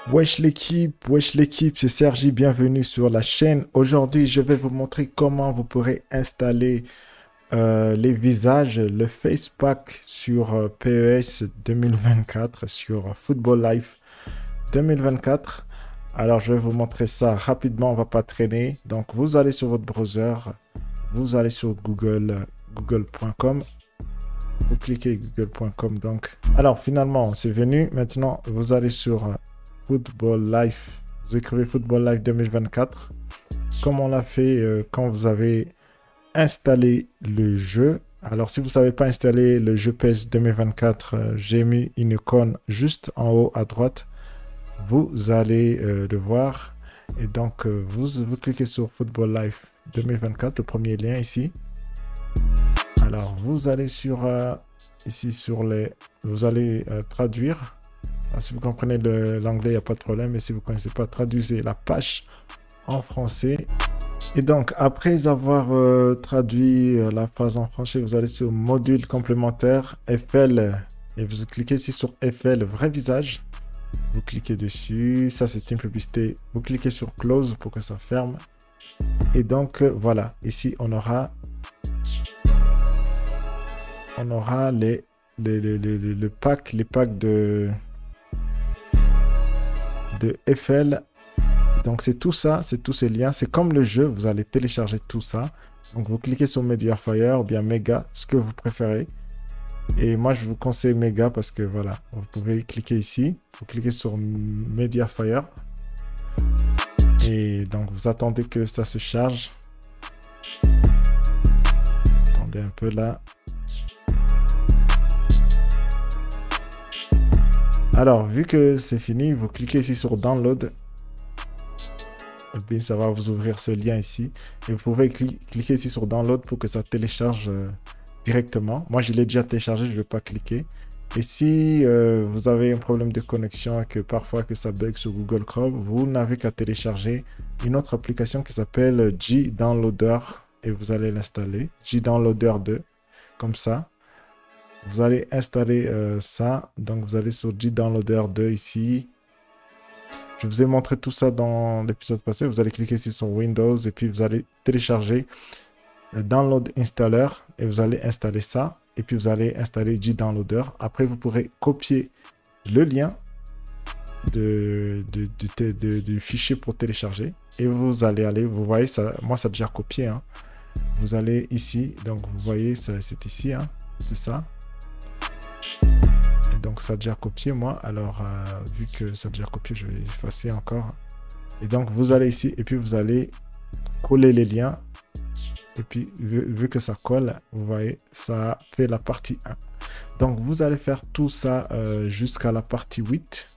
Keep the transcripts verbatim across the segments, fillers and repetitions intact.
Wesh l'équipe, wesh l'équipe, c'est Sergi, bienvenue sur la chaîne. Aujourd'hui, je vais vous montrer comment vous pourrez installer euh, les visages, le Face Pack sur euh, P E S deux mille vingt-quatre, sur Football Life deux mille vingt-quatre. Alors, je vais vous montrer ça rapidement, on va pas traîner. Donc, vous allez sur votre browser, vous allez sur Google, google point com. Vous cliquez google point com donc. Alors, finalement, c'est venu. Maintenant, vous allez sur euh, Football Life, vous écrivez Football Life deux mille vingt-quatre, comme on l'a fait euh, quand vous avez installé le jeu. Alors, si vous ne savez pas installer le jeu P E S deux mille vingt-quatre, euh, j'ai mis une icône juste en haut à droite. Vous allez euh, le voir. Et donc, euh, vous, vous cliquez sur Football Life deux mille vingt-quatre, le premier lien ici. Alors, vous allez sur, euh, ici sur les... Vous allez euh, traduire. Alors, si vous comprenez l'anglais, il n'y a pas de problème. Mais si vous ne connaissez pas, traduisez la page en français. Et donc, après avoir euh, traduit euh, la phrase en français, vous allez sur module complémentaire, F L. Et vous cliquez ici sur F L, vrai visage. Vous cliquez dessus. Ça, c'est une publicité. Vous cliquez sur Close pour que ça ferme. Et donc, euh, voilà. Ici, on aura... On aura les, les, les, les, les, le pack, les packs de... de F L. Donc c'est tout ça, c'est tous ces liens, c'est comme le jeu, vous allez télécharger tout ça. Donc vous cliquez sur Mediafire ou bien Mega, ce que vous préférez. Et moi je vous conseille Mega parce que voilà, vous pouvez cliquer ici, vous cliquez sur Mediafire. Et donc vous attendez que ça se charge. Attendez un peu là. Alors, vu que c'est fini, vous cliquez ici sur Download. Et puis, ça va vous ouvrir ce lien ici. Et vous pouvez cli cliquer ici sur Download pour que ça télécharge euh, directement. Moi, je l'ai déjà téléchargé, je ne vais pas cliquer. Et si euh, vous avez un problème de connexion et que parfois que ça bug sur Google Chrome, vous n'avez qu'à télécharger une autre application qui s'appelle G Downloader. Et vous allez l'installer. G Downloader deux, comme ça. Vous allez installer euh, ça. Donc, vous allez sur G Downloader deux ici. Je vous ai montré tout ça dans l'épisode passé. Vous allez cliquer ici sur Windows et puis vous allez télécharger le Download Installer et vous allez installer ça. Et puis, vous allez installer G Downloader. Après, vous pourrez copier le lien de, de, de, de, du fichier pour télécharger. Et vous allez aller, vous voyez, ça, moi, ça a déjà copié. Hein. Vous allez ici. Donc, vous voyez, c'est ici. Hein. C'est ça. Donc ça a déjà copié moi, alors euh, vu que ça a déjà copié, je vais effacer encore. Et donc vous allez ici et puis vous allez coller les liens. Et puis vu, vu que ça colle, vous voyez, ça fait la partie un. Donc vous allez faire tout ça euh, jusqu'à la partie huit.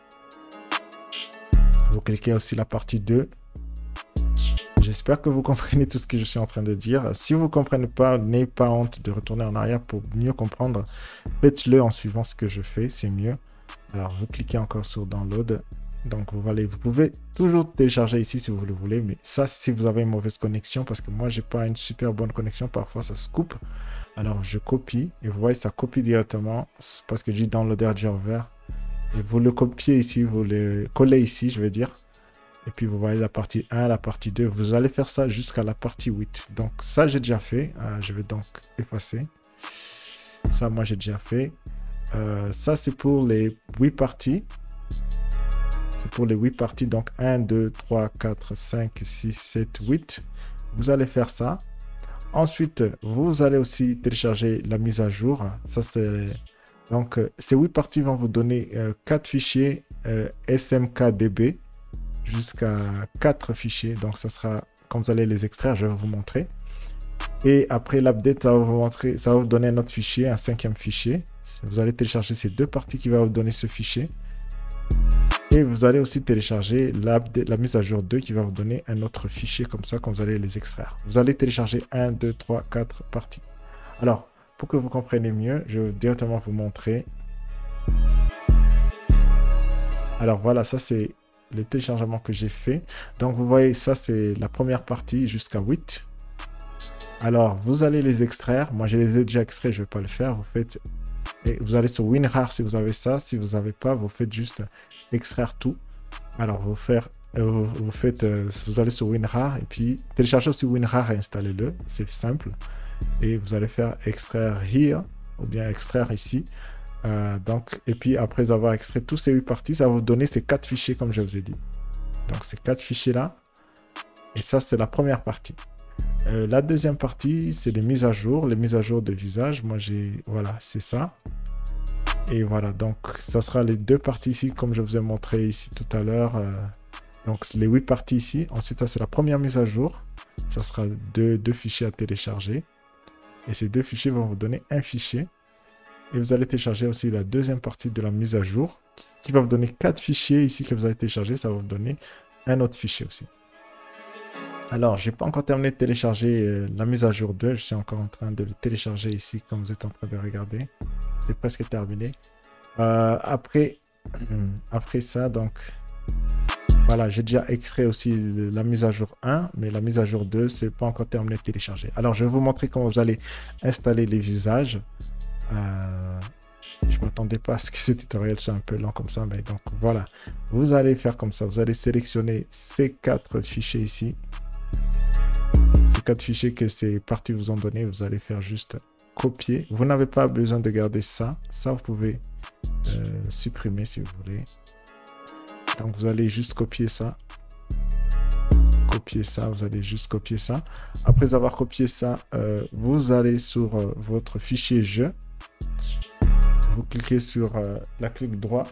Vous cliquez aussi la partie deux. J'espère que vous comprenez tout ce que je suis en train de dire. Si vous ne comprenez pas, n'ayez pas honte de retourner en arrière pour mieux comprendre. Faites-le en suivant ce que je fais, c'est mieux. Alors, vous cliquez encore sur Download. Donc, vous, allez, vous pouvez toujours télécharger ici si vous le voulez. Mais ça, si vous avez une mauvaise connexion, parce que moi, je n'ai pas une super bonne connexion. Parfois, ça se coupe. Alors, je copie. Et vous voyez, ça copie directement parce que j'ai Downloader déjà ouvert. Et vous le copiez ici, vous le collez ici, je vais dire. Et puis, vous voyez la partie un, la partie deux. Vous allez faire ça jusqu'à la partie huit. Donc, ça, j'ai déjà fait. Euh, je vais donc effacer. Ça, moi, j'ai déjà fait. Euh, ça, c'est pour les huit parties. C'est pour les huit parties. Donc, un, deux, trois, quatre, cinq, six, sept, huit. Vous allez faire ça. Ensuite, vous allez aussi télécharger la mise à jour. Ça, c'est... Donc, euh, ces huit parties vont vous donner euh, quatre fichiers euh, S M K D B. Jusqu'à quatre fichiers. Donc, ça sera, quand vous allez les extraire, je vais vous montrer. Et après l'update, ça va vous montrer, ça va vous donner un autre fichier, un cinquième fichier. Vous allez télécharger ces deux parties qui vont vous donner ce fichier. Et vous allez aussi télécharger la mise à jour deux qui va vous donner un autre fichier comme ça quand vous allez les extraire. Vous allez télécharger un, deux, trois, quatre parties. Alors, pour que vous compreniez mieux, je vais directement vous montrer. Alors, voilà, ça c'est le téléchargement que j'ai fait. Donc vous voyez, ça c'est la première partie jusqu'à huit. Alors vous allez les extraire. Moi je les ai déjà extraits, je ne vais pas le faire. Vous faites et vous allez sur WinRAR si vous avez ça. Si vous n'avez pas, vous faites juste extraire tout. Alors, vous, faire, euh, vous, vous faites, euh, vous allez sur WinRAR et puis téléchargez aussi WinRAR et installez-le. C'est simple. Et vous allez faire extraire here ou bien extraire ici. Euh, donc, et puis après avoir extrait tous ces huit parties, ça va vous donner ces quatre fichiers comme je vous ai dit. Donc, ces quatre fichiers-là. Et ça, c'est la première partie. Euh, la deuxième partie, c'est les mises à jour, les mises à jour de visage. Moi, j'ai, voilà, c'est ça. Et voilà, donc ça sera les deux parties ici, comme je vous ai montré ici tout à l'heure. Euh, donc, les huit parties ici. Ensuite, ça, c'est la première mise à jour. Ça sera deux, deux fichiers à télécharger. Et ces deux fichiers vont vous donner un fichier. Et vous allez télécharger aussi la deuxième partie de la mise à jour, qui va vous donner quatre fichiers ici que vous allez télécharger. Ça va vous donner un autre fichier aussi. Alors, je n'ai pas encore terminé de télécharger euh, la mise à jour deux. Je suis encore en train de le télécharger ici, comme vous êtes en train de regarder. C'est presque terminé. Euh, après, après ça, donc, voilà, j'ai déjà extrait aussi la mise à jour un, mais la mise à jour deux, c'est pas encore terminé de télécharger. Alors, je vais vous montrer comment vous allez installer les visages. Euh, je ne m'attendais pas à ce que ce tutoriel soit un peu lent comme ça, mais donc voilà. Vous allez faire comme ça. Vous allez sélectionner ces quatre fichiers ici. Ces quatre fichiers que ces parties vous ont donné, vous allez faire juste copier. Vous n'avez pas besoin de garder ça. Ça, vous pouvez euh, supprimer si vous voulez. Donc, vous allez juste copier ça. Copier ça. Vous allez juste copier ça. Après avoir copié ça, euh, vous allez sur euh, votre fichier jeu. Vous cliquez sur euh, la clic droit.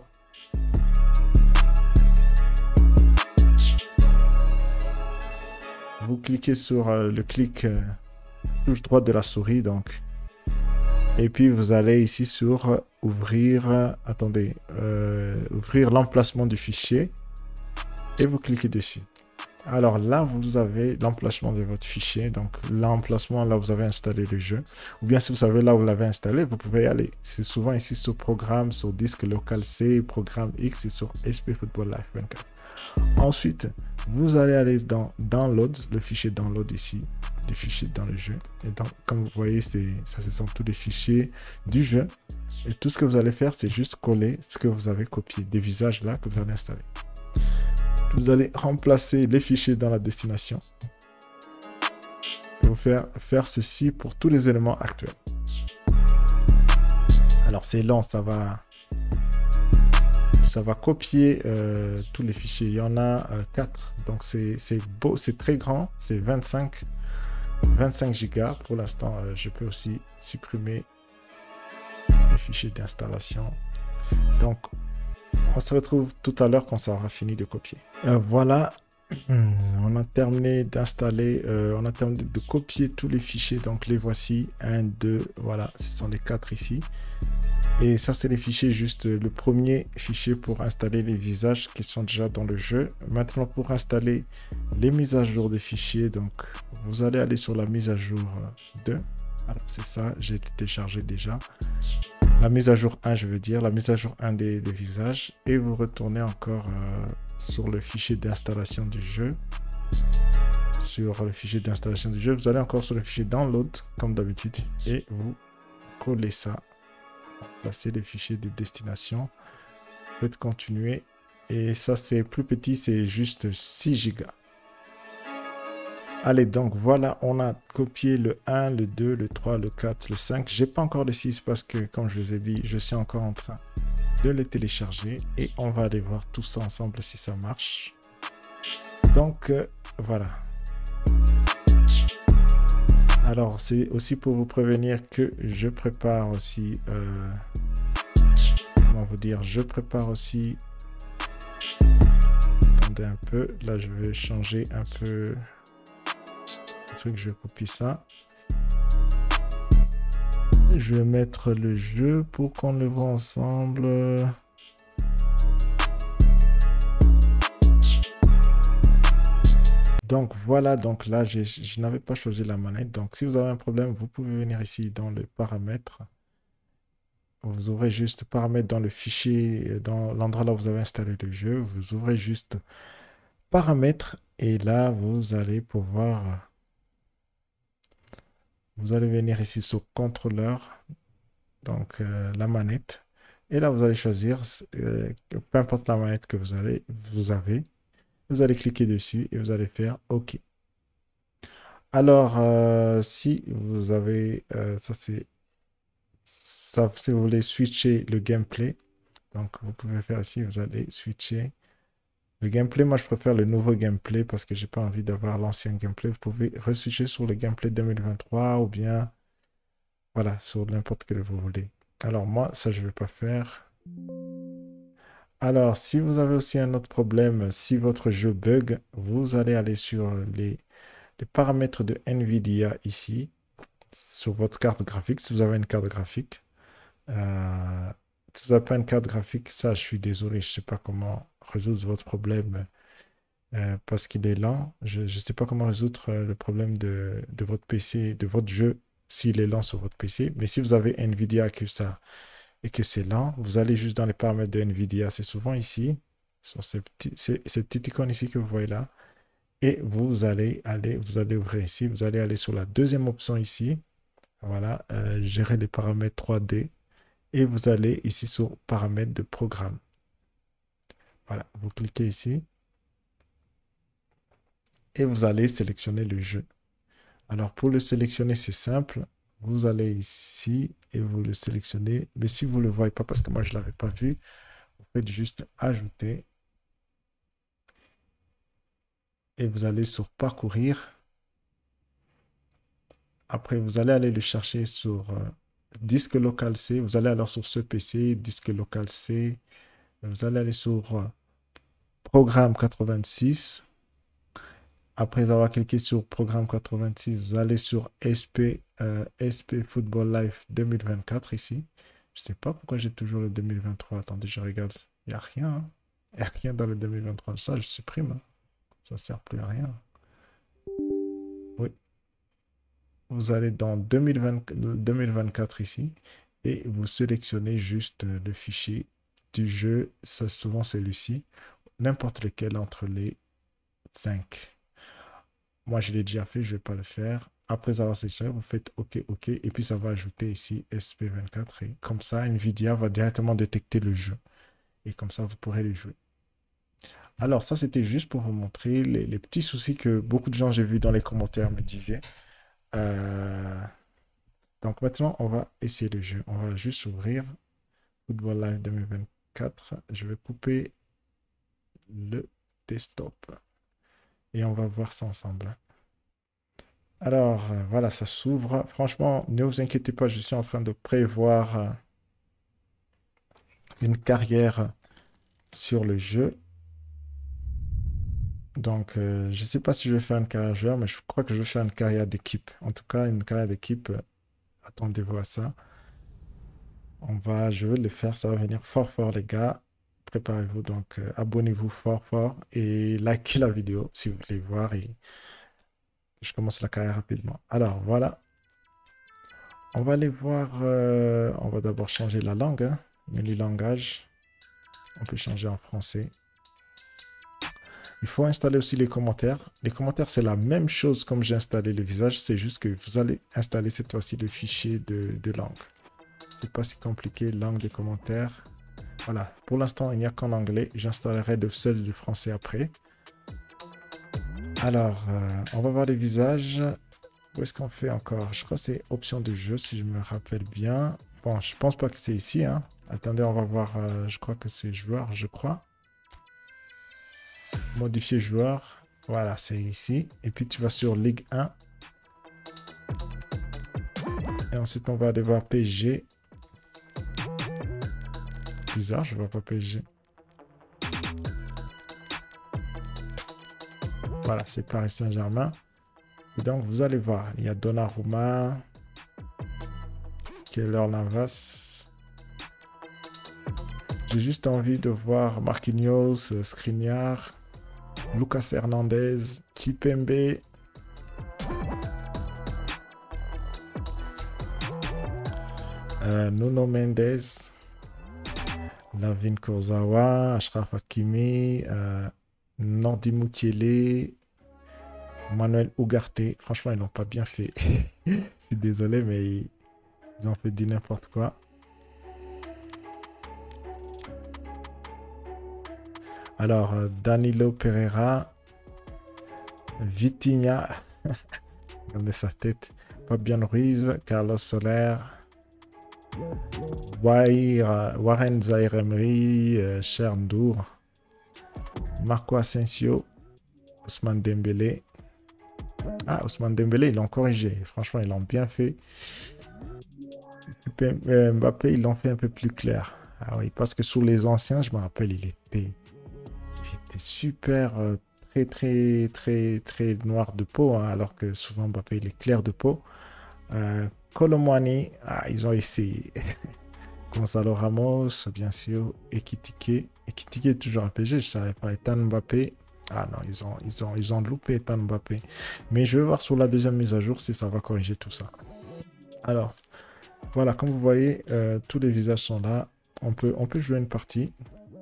Vous cliquez sur euh, le clic euh, touche droite de la souris, donc. Et puis, vous allez ici sur euh, ouvrir, euh, attendez, euh, ouvrir l'emplacement du fichier. Et vous cliquez dessus. Alors là, vous avez l'emplacement de votre fichier. Donc, l'emplacement, là, vous avez installé le jeu. Ou bien, si vous savez là où vous l'avez installé, vous pouvez y aller. C'est souvent ici sur Programme, sur Disque Local C, Programme X et sur S P Football Live vingt-quatre. Ensuite, vous allez aller dans Downloads, le fichier Download ici, des fichiers dans le jeu. Et donc, comme vous voyez, ça, ce sont tous les fichiers du jeu. Et tout ce que vous allez faire, c'est juste coller ce que vous avez copié, des visages là que vous avez installés. Vous allez remplacer les fichiers dans la destination. Et vous faire, faire ceci pour tous les éléments actuels. Alors, c'est lent, ça va... Ça va copier euh, tous les fichiers. Il y en a euh, quatre. Donc, c'est beau, c'est très grand. C'est vingt-cinq gigas. Pour l'instant, euh, je peux aussi supprimer les fichiers d'installation. Donc, on se retrouve tout à l'heure quand ça aura fini de copier. Euh, voilà. On a terminé d'installer. Euh, on a terminé de copier tous les fichiers. Donc, les voici. un, deux. Voilà. Ce sont les quatre ici. Et ça, c'est les fichiers, juste le premier fichier pour installer les visages qui sont déjà dans le jeu. Maintenant, pour installer les mises à jour des fichiers, donc vous allez aller sur la mise à jour deux. Alors, c'est ça, j'ai téléchargé déjà. La mise à jour un, je veux dire, la mise à jour un des, des visages. Et vous retournez encore euh, sur le fichier d'installation du jeu. Sur le fichier d'installation du jeu, vous allez encore sur le fichier download, comme d'habitude, et vous collez ça. Placer les fichiers de destination. Faites continuer. Et ça, c'est plus petit, c'est juste six gigas. Allez, donc voilà, on a copié le un, le deux, le trois, le quatre, le cinq. J'ai pas encore le six parce que, comme je vous ai dit, je suis encore en train de les télécharger. Et on va aller voir tout ça ensemble si ça marche. Donc, euh, voilà. Alors, c'est aussi pour vous prévenir que je prépare aussi... Euh, comment vous dire? Je prépare aussi... Attendez un peu. Là, je vais changer un peu... Le truc, je vais copier ça. Je vais mettre le jeu pour qu'on le voit ensemble. Donc voilà, donc là, je, je n'avais pas choisi la manette. Donc si vous avez un problème, vous pouvez venir ici dans le paramètre. Vous ouvrez juste paramètres dans le fichier, dans l'endroit là où vous avez installé le jeu. Vous ouvrez juste paramètres et là, vous allez pouvoir... Vous allez venir ici sur contrôleur, donc euh, la manette. Et là, vous allez choisir, euh, peu importe la manette que vous avez, vous avez, vous allez cliquer dessus et vous allez faire OK. Alors, euh, si vous avez, euh, ça c'est, ça, si vous voulez switcher le gameplay, donc vous pouvez faire ici, vous allez switcher le gameplay. Moi, je préfère le nouveau gameplay parce que j'ai pas envie d'avoir l'ancien gameplay. Vous pouvez reswitcher sur le gameplay deux mille vingt-trois ou bien, voilà, sur n'importe quel vous voulez. Alors moi, ça, je vais pas faire. Alors, si vous avez aussi un autre problème, si votre jeu bug, vous allez aller sur les, les paramètres de NVIDIA ici, sur votre carte graphique, si vous avez une carte graphique. Euh, si vous n'avez pas une carte graphique, ça, je suis désolé, je ne sais pas comment résoudre votre problème euh, parce qu'il est lent. Je ne sais pas comment résoudre euh, le problème de, de votre P C, de votre jeu, s'il est lent sur votre P C. Mais si vous avez NVIDIA que ça, et que c'est lent, vous allez juste dans les paramètres de NVIDIA. C'est souvent ici, sur ces petits, ces, cette petite icône ici que vous voyez là. Et vous allez aller, vous allez ouvrir ici, vous allez aller sur la deuxième option ici. Voilà, euh, gérer les paramètres trois D. Et vous allez ici sur paramètres de programme. Voilà, vous cliquez ici. Et vous allez sélectionner le jeu. Alors pour le sélectionner, c'est simple. Vous allez ici et vous le sélectionnez. Mais si vous ne le voyez pas, parce que moi je ne l'avais pas vu, vous faites juste ajouter. Et vous allez sur parcourir. Après, vous allez aller le chercher sur euh, disque local C. Vous allez alors sur ce P C, disque local C. Vous allez aller sur euh, programme quatre-vingt-six. Après avoir cliqué sur programme quatre-vingt-six, vous allez sur S P, euh, S P Football Live deux mille vingt-quatre ici. Je ne sais pas pourquoi j'ai toujours le deux mille vingt-trois. Attendez, je regarde. Il n'y a rien. Hein. Il n'y a rien dans le deux mille vingt-trois. Ça, je supprime. Hein. Ça ne sert plus à rien. Oui. Vous allez dans deux mille vingt, deux mille vingt-quatre ici et vous sélectionnez juste le fichier du jeu. Ça, souvent, celui-ci. N'importe lequel entre les cinq. Moi, je l'ai déjà fait, je ne vais pas le faire. Après avoir sélectionné, vous faites OK, OK. Et puis, ça va ajouter ici S P vingt-quatre. Et comme ça, NVIDIA va directement détecter le jeu. Et comme ça, vous pourrez le jouer. Alors, ça, c'était juste pour vous montrer les, les petits soucis que beaucoup de gens, j'ai vu dans les commentaires, me disaient. Euh... Donc, maintenant, on va essayer le jeu. On va juste ouvrir Football Live deux mille vingt-quatre. Je vais couper le desktop. Et on va voir ça ensemble. Alors, euh, voilà, ça s'ouvre. Franchement, ne vous inquiétez pas, je suis en train de prévoir euh, une carrière sur le jeu. Donc, euh, je ne sais pas si je vais faire une carrière joueur, mais je crois que je vais faire une carrière d'équipe. En tout cas, une carrière d'équipe, euh, attendez-vous à ça. On va, je vais le faire, ça va venir fort fort, les gars. Préparez-vous, donc euh, abonnez-vous fort fort et likez la vidéo si vous voulez voir. Et je commence la carrière rapidement. Alors, voilà. On va aller voir, euh, on va d'abord changer la langue, hein, menu langage. On peut changer en français. Il faut installer aussi les commentaires. Les commentaires, c'est la même chose comme j'ai installé le visage. C'est juste que vous allez installer cette fois-ci le fichier de, de langue. C'est pas si compliqué, langue de commentaires. Voilà, pour l'instant, il n'y a qu'en anglais. J'installerai de seul du français après. Alors, euh, on va voir les visages. Où est-ce qu'on fait encore? Je crois que c'est option de jeu, si je me rappelle bien. Bon, je pense pas que c'est ici. Hein. Attendez, on va voir. Euh, je crois que c'est joueur, je crois. Modifier joueur. Voilà, c'est ici. Et puis, tu vas sur Ligue un. Et ensuite, on va aller voir P S G. Bizarre, je vois pas P S G. Voilà, c'est Paris Saint-Germain. Et donc, vous allez voir, il y a Donnarumma, Keylor Navas. J'ai juste envie de voir Marquinhos, Skriniar, Lucas Hernandez, Kipembe. Euh, Nuno Mendes, Lavin Kurzawa, Achraf Hakimi, euh, Nordi Mukiele, Manuel Ugarte. Franchement, ils n'ont pas bien fait. Je suis désolé, mais ils ont fait du n'importe quoi. Alors, euh, Danilo Pereira, Vitinha, regardez sa tête, Fabian Ruiz, Carlos Soler, Wair, Warren Zaïre-Emery, euh, Chernour, Marco Asensio, Ousmane Dembélé. Ah, Ousmane Dembélé, ils l'ont corrigé. Franchement, ils l'ont bien fait. Mbappé, ils l'ont fait un peu plus clair. Ah oui, parce que sous les anciens, je me rappelle, il était, il était super, euh, très, très, très, très noir de peau, hein, alors que souvent, Mbappé, il est clair de peau. Euh, Colomwani, ah, ils ont essayé. Gonzalo Ramos, bien sûr. Ekitike. Ekitike est toujours à P G, je ne savais pas. Ethan Mbappé. Ah non, ils ont, ils ont, ils ont loupé Ethan Mbappé. Mais je vais voir sur la deuxième mise à jour si ça va corriger tout ça. Alors, voilà, comme vous voyez, euh, tous les visages sont là. On peut, on peut jouer une partie.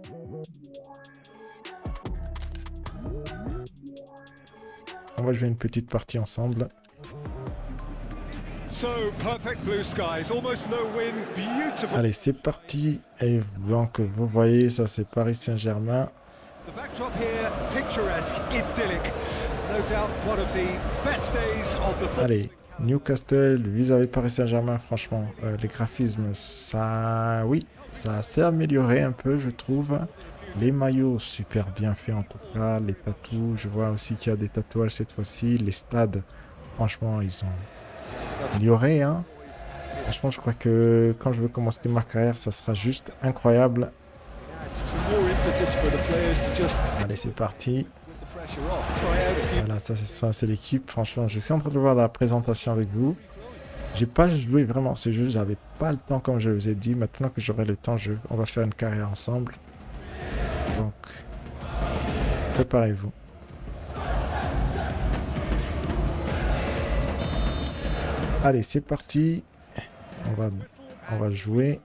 On va jouer une petite partie ensemble. So, perfect blue skies, almost no wind, beautiful. Allez, c'est parti. Et donc, vous voyez, ça c'est Paris Saint-Germain. The backdrop here, picturesque, idyllic. No doubt one of the best days of the football. Allez, Newcastle vis-à-vis Paris Saint-Germain, franchement, euh, les graphismes, ça, oui, ça s'est amélioré un peu, je trouve. Les maillots, super bien faits en tout cas. Les tatous, je vois aussi qu'il y a des tatouages cette fois-ci. Les stades, franchement, ils ont amélioré, hein. Franchement, je crois que quand je vais commencer ma carrière, ça sera juste incroyable. Allez, c'est parti. Voilà, ça c'est l'équipe. Franchement, je suis en train de voir la présentation avec vous. J'ai pas joué vraiment ce jeu, j'avais pas le temps comme je vous ai dit. Maintenant que j'aurai le temps, je... on va faire une carrière ensemble. Donc, préparez-vous. Allez, c'est parti. On va, on va jouer.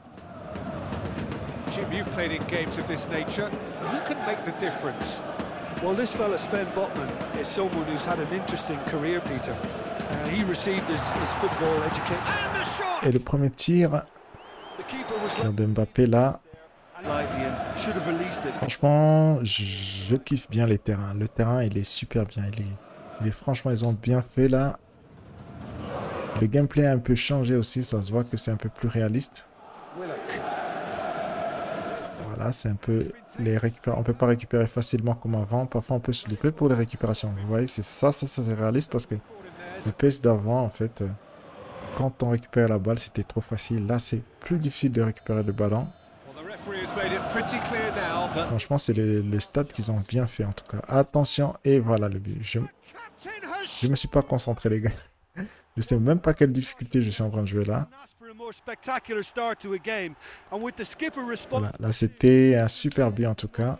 Jim, you've played in games of this nature. Who can make the difference? Well, this fella, Sven Botman, is someone who's had an interesting career, Peter. Uh, he received his, his football education. And the shot! Et le premier tir, The keeper was tir de Mbappé là. lightly and should have released it. Franchement, je, je kiffe bien les terrains. Le terrain, il est super bien. Il est, il est franchement, ils ont bien fait là. Le gameplay a un peu changé aussi. Ça se voit que c'est un peu plus réaliste. Willock. Voilà, c'est un peu les récupérer. On peut pas récupérer facilement comme avant. Parfois, on peut se louper pour les récupérations. Vous voyez, c'est ça, ça, ça c'est réaliste parce que le P E S d'avant, en fait, euh, quand on récupère la balle, c'était trop facile. Là, c'est plus difficile de récupérer le ballon. Franchement, c'est les, les stats qu'ils ont bien fait en tout cas. Attention, et voilà le but. Je ne me suis pas concentré, les gars. Je sais même pas quelle difficulté je suis en train de jouer là. Voilà, là c'était un super but en tout cas.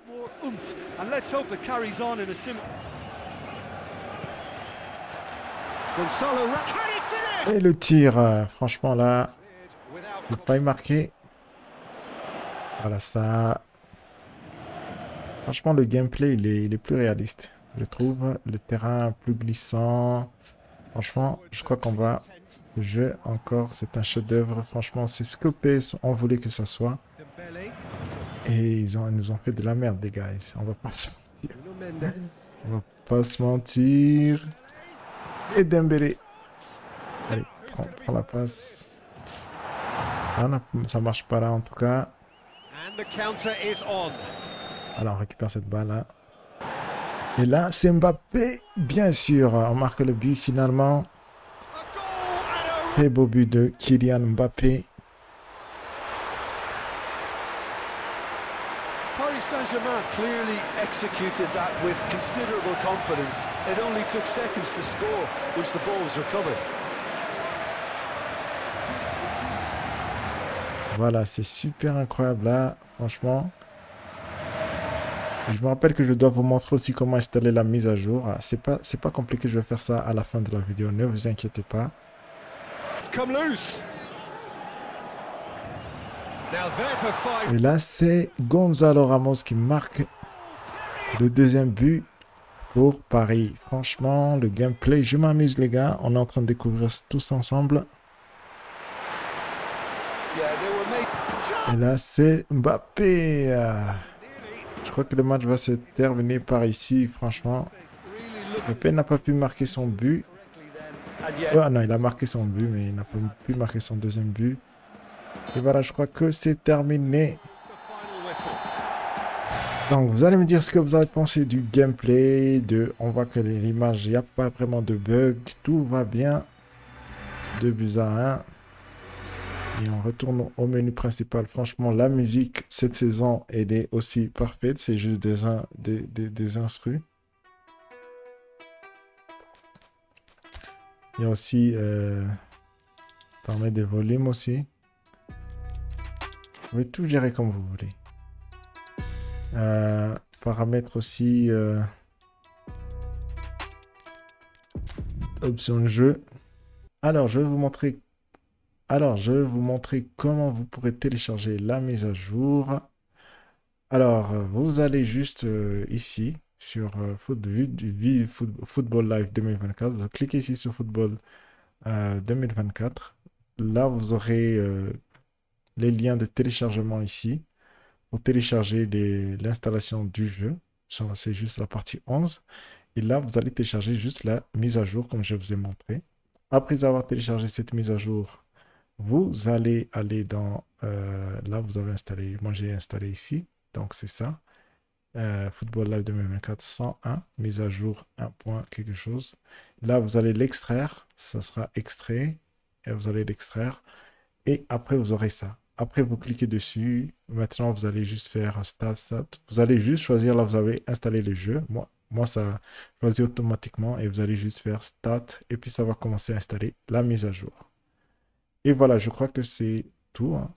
Et le tir, euh, franchement là, il n'a pas marqué. Voilà ça. Franchement le gameplay il est, il est plus réaliste, je trouve. Le terrain plus glissant. Franchement, je crois qu'on va jouer encore. C'est un chef-d'œuvre. Franchement, c'est ce que P E S on voulait que ça soit. Et ils, ont, ils nous ont fait de la merde, les gars. On va pas se mentir. On va pas se mentir. Et Dembélé. Allez, prends, prends la passe. Ah, non, ça marche pas là, en tout cas. Alors, on récupère cette balle là. Et là, c'est Mbappé, bien sûr. On marque le but finalement. Très beau but de Kylian Mbappé. Paris Saint-Germain clearly executed that with considerable confidence. It only took seconds to score once the ball was recovered. Voilà, c'est super incroyable là, franchement. Je me rappelle que je dois vous montrer aussi comment installer la mise à jour. C'est pas, c'est pas compliqué, je vais faire ça à la fin de la vidéo, ne vous inquiétez pas. Et là, c'est Gonzalo Ramos qui marque le deuxième but pour Paris. Franchement, le gameplay, je m'amuse les gars. On est en train de découvrir tous ensemble. Et là, c'est Mbappé. Je crois que le match va se terminer par ici, franchement. Mbappé n'a pas pu marquer son but. Oh non, il a marqué son but, mais il n'a pas pu marquer son deuxième but. Et voilà, je crois que c'est terminé. Donc, vous allez me dire ce que vous avez pensé du gameplay. De, on voit que l'image, il n'y a pas vraiment de bug. Tout va bien. deux buts à un. Et on retourne au menu principal. Franchement, la musique, cette saison, elle est aussi parfaite. C'est juste des, des, des, des instrus. Il y a aussi... Euh, t'en mets des volumes aussi. Vous pouvez tout gérer comme vous voulez. Euh, paramètres aussi. Euh, option de jeu. Alors, je vais vous montrer... Alors, je vais vous montrer comment vous pourrez télécharger la mise à jour. Alors, vous allez juste euh, ici, sur euh, foot, vue, foot, Football Live deux mille vingt-quatre. Vous cliquez ici sur Football euh, deux mille vingt-quatre. Là, vous aurez euh, les liens de téléchargement ici pour télécharger l'installation du jeu. C'est juste la partie onze. Et là, vous allez télécharger juste la mise à jour, comme je vous ai montré. Après avoir téléchargé cette mise à jour, vous allez aller dans... Euh, là, vous avez installé... Moi, j'ai installé ici. Donc, c'est ça. Euh, Football Live deux mille vingt-quatre cent un. Mise à jour un point quelque chose. Là, vous allez l'extraire. Ça sera extrait. Et vous allez l'extraire. Et après, vous aurez ça. Après, vous cliquez dessus. Maintenant, vous allez juste faire Start, Start. Vous allez juste choisir. Là, vous avez installé le jeu. Moi, moi ça choisit automatiquement. Et vous allez juste faire Start. Et puis, ça va commencer à installer la mise à jour. Et voilà, je crois que c'est tout. Hein.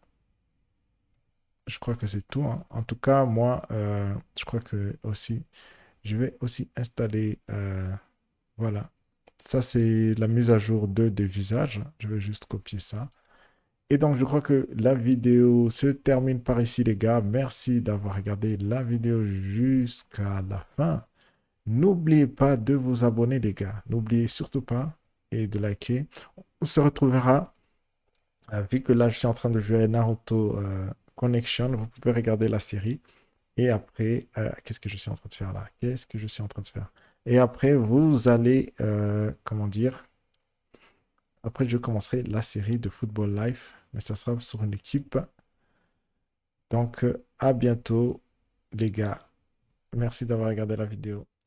Je crois que c'est tout. Hein. En tout cas, moi, euh, je crois que aussi, je vais aussi installer, euh, voilà. Ça, c'est la mise à jour de des visages. Je vais juste copier ça. Et donc, je crois que la vidéo se termine par ici, les gars. Merci d'avoir regardé la vidéo jusqu'à la fin. N'oubliez pas de vous abonner, les gars. N'oubliez surtout pas et de liker. On se retrouvera. Euh, vu que là, je suis en train de jouer Naruto euh, Connection, vous pouvez regarder la série. Et après, euh, qu'est-ce que je suis en train de faire là? Qu'est-ce que je suis en train de faire? Et après, vous allez, euh, comment dire? Après, je commencerai la série de Football Life, mais ça sera sur une équipe. Donc, euh, à bientôt, les gars. Merci d'avoir regardé la vidéo.